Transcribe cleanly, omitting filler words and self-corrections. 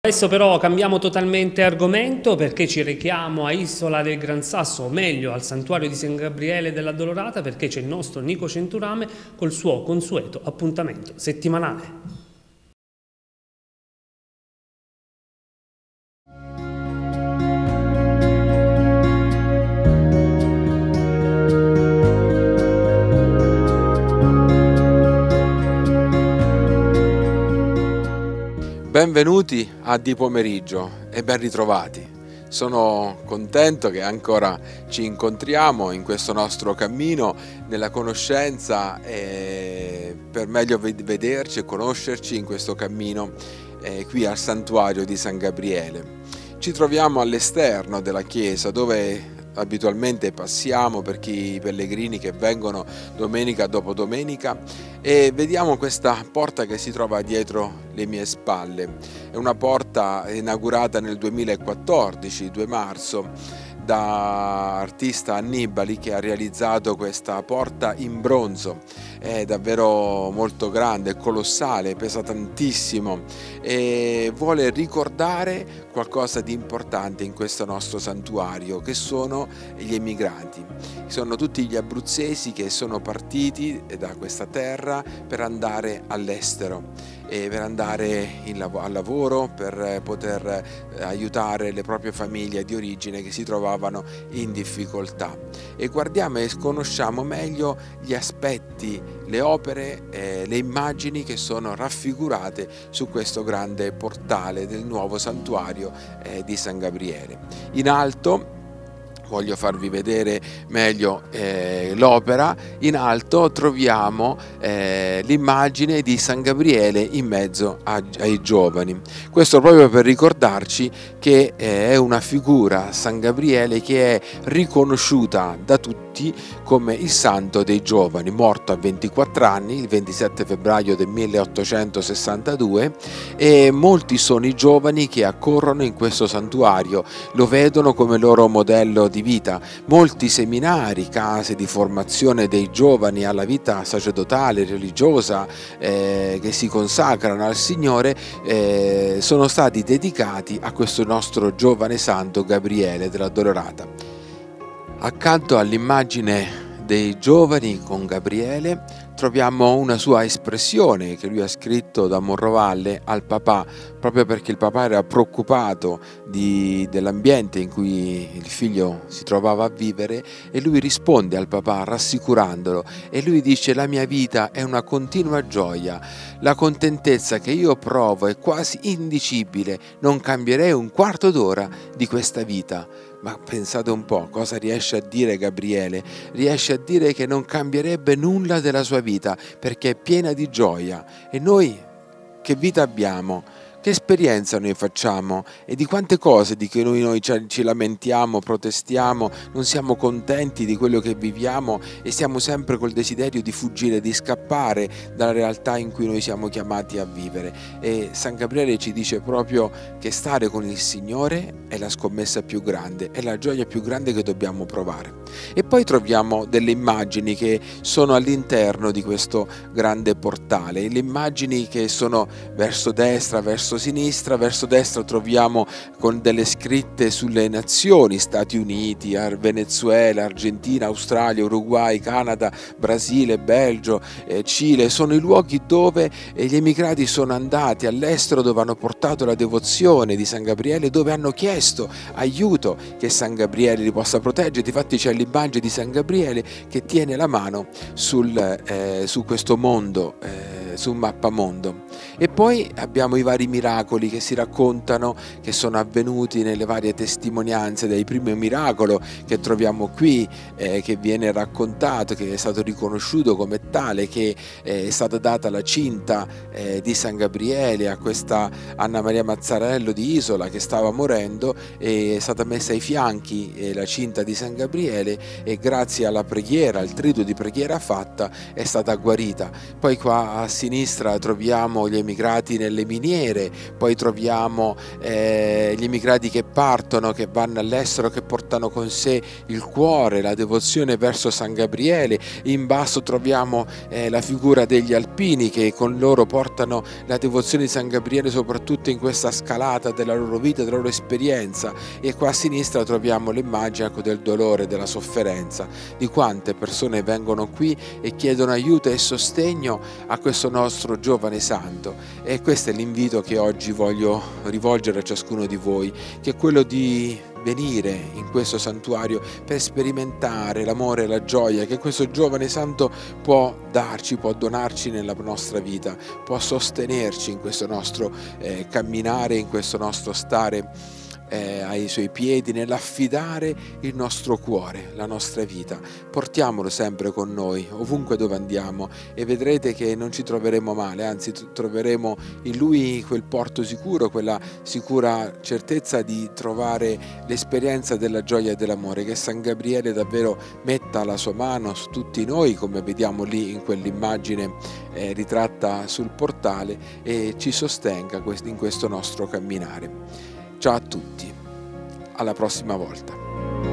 Adesso però cambiamo totalmente argomento perché ci rechiamo a Isola del Gran Sasso, o meglio al santuario di San Gabriele dell'Addolorata, perché c'è il nostro Nico Centurame col suo consueto appuntamento settimanale. Benvenuti a Di Pomeriggio e ben ritrovati. Sono contento che ancora ci incontriamo in questo nostro cammino nella conoscenza e per meglio vederci e conoscerci in questo cammino qui al santuario di San Gabriele. Ci troviamo all'esterno della chiesa dove abitualmente passiamo per i pellegrini che vengono domenica dopo domenica e vediamo questa porta che si trova dietro le mie spalle. È una porta inaugurata nel 2014, 2 marzo, da artista Annibali, che ha realizzato questa porta in bronzo. È davvero molto grande, colossale, pesa tantissimo e vuole ricordare qualcosa di importante in questo nostro santuario, che sono gli emigranti. Sono tutti gli abruzzesi che sono partiti da questa terra per andare all'estero e per andare al lavoro, per poter aiutare le proprie famiglie di origine che si trovavano in difficoltà. E guardiamo e conosciamo meglio gli aspetti, le opere, le immagini che sono raffigurate su questo grande portale del nuovo santuario di San Gabriele. In alto voglio farvi vedere meglio l'opera. In alto troviamo l'immagine di San Gabriele in mezzo ai giovani. Questo proprio per ricordarci che è una figura, San Gabriele, che è riconosciuta da tutti come il santo dei giovani, morto a 24 anni, il 27 febbraio del 1862, e molti sono i giovani che accorrono in questo santuario, lo vedono come loro modello di vita. Molti seminari, case di formazione dei giovani alla vita sacerdotale, religiosa, che si consacrano al Signore, sono stati dedicati a questo nostro giovane santo Gabriele dell'Addolorata. Accanto all'immagine dei giovani con Gabriele troviamo una sua espressione che lui ha scritto da Morrovalle al papà, proprio perché il papà era preoccupato dell'ambiente in cui il figlio si trovava a vivere, e lui risponde al papà rassicurandolo e lui dice: la mia vita è una continua gioia, la contentezza che io provo è quasi indicibile, non cambierei un quarto d'ora di questa vita. Ma pensate un po', cosa riesce a dire Gabriele? Riesce a dire che non cambierebbe nulla della sua vita perché è piena di gioia. E noi che vita abbiamo? Che esperienza noi facciamo? E di quante cose di cui noi ci lamentiamo, protestiamo, non siamo contenti di quello che viviamo e siamo sempre col desiderio di fuggire, di scappare dalla realtà in cui noi siamo chiamati a vivere. E San Gabriele ci dice proprio che stare con il Signore è la scommessa più grande, è la gioia più grande che dobbiamo provare. E poi troviamo delle immagini che sono all'interno di questo grande portale, le immagini che sono verso destra, verso sinistra. Verso destra troviamo con delle scritte sulle nazioni: Stati Uniti, Venezuela, Argentina, Australia, Uruguay, Canada, Brasile, Belgio, Cile. Sono i luoghi dove gli emigrati sono andati all'estero, dove hanno portato la devozione di San Gabriele, dove hanno chiesto aiuto, che San Gabriele li possa proteggere. Difatti c'è l'immagine di San Gabriele che tiene la mano su questo mondo, su un mappamondo. E poi abbiamo i vari miracoli che si raccontano, che sono avvenuti nelle varie testimonianze. Del primo miracolo che troviamo qui, che viene raccontato, che è stato riconosciuto come tale, che è stata data la cinta di San Gabriele a questa Anna Maria Mazzarello di Isola che stava morendo, e è stata messa ai fianchi la cinta di San Gabriele, e grazie alla preghiera, al triduo di preghiera fatta, è stata guarita. Poi qua a sinistra troviamo gli emigrati immigrati nelle miniere, poi troviamo gli immigrati che partono, che vanno all'estero, che portano con sé il cuore, la devozione verso San Gabriele. In basso troviamo la figura degli alpini che con loro portano la devozione di San Gabriele soprattutto in questa scalata della loro vita, della loro esperienza, e qua a sinistra troviamo l'immagine, ecco, del dolore, della sofferenza, di quante persone vengono qui e chiedono aiuto e sostegno a questo nostro giovane santo. E questo è l'invito che oggi voglio rivolgere a ciascuno di voi, che è quello di venire in questo santuario per sperimentare l'amore e la gioia che questo giovane santo può darci, può donarci nella nostra vita, può sostenerci in questo nostro camminare, in questo nostro stare ai suoi piedi, nell'affidare il nostro cuore, la nostra vita. Portiamolo sempre con noi, ovunque dove andiamo, e vedrete che non ci troveremo male, anzi troveremo in Lui quel porto sicuro, quella sicura certezza di trovare l'esperienza della gioia e dell'amore, che San Gabriele davvero metta la sua mano su tutti noi, come vediamo lì in quell'immagine ritratta sul portale, e ci sostenga in questo nostro camminare. Ciao a tutti, alla prossima volta.